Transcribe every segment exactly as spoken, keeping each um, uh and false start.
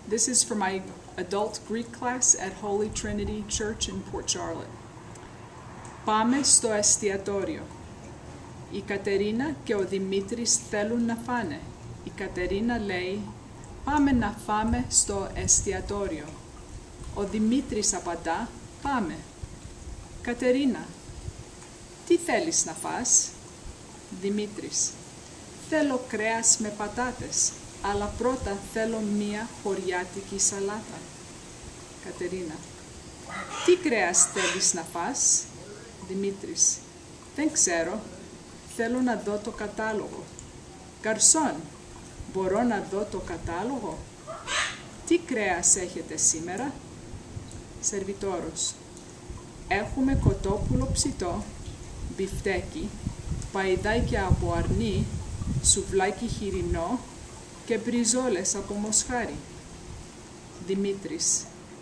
This is for my adult Greek class at Holy Trinity Church in Port Charlotte. Πάμε στο εστιατόριο. Η Κατερίνα και ο Δημήτρης θέλουν να φάνε. Η Κατερίνα λέει, πάμε να φάμε στο εστιατόριο. Ο Δημήτρης απαντά, πάμε. Κατερίνα, τι θέλεις να φας? Δημήτρης, θέλω κρέας με πατάτες, αλλά πρώτα θέλω μία χωριάτικη σαλάτα. Κατερίνα, τι κρέας θέλεις να φας? Δημήτρης, δεν ξέρω, θέλω να δω το κατάλογο. Γκαρσόν, μπορώ να δω το κατάλογο? Τι κρέας έχετε σήμερα? Σερβιτόρος, έχουμε κοτόπουλο ψητό, μπιφτέκι, παϊδάκια από αρνί, σουβλάκι χοιρινό και μπριζόλες από μοσχάρι. Δημήτρης,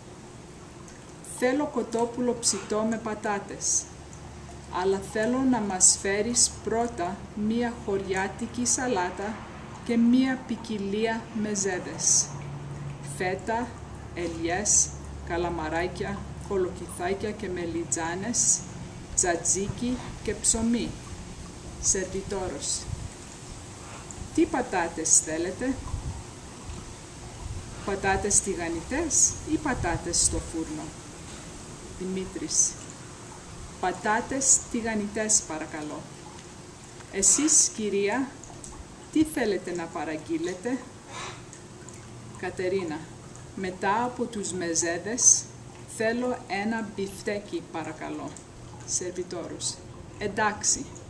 θέλω κοτόπουλο ψητό με πατάτες, αλλά θέλω να μας φέρεις πρώτα μία χωριάτικη σαλάτα και μία ποικιλία μεζέδες. Φέτα, ελιές, καλαμαράκια, κολοκυθάκια και μελιτζάνες, τζατζίκι και ψωμί. Σερβιτόρος, τι πατάτες θέλετε? Πατάτες τηγανιτές ή πατάτες στο φούρνο? Δημήτρης, πατάτες τηγανιτές παρακαλώ. Εσείς, κυρία, τι θέλετε να παραγγείλετε? Κατερίνα, μετά από τους μεζέδες, θέλω ένα μπιφτέκι παρακαλώ. Σερβιτόρος, εντάξει.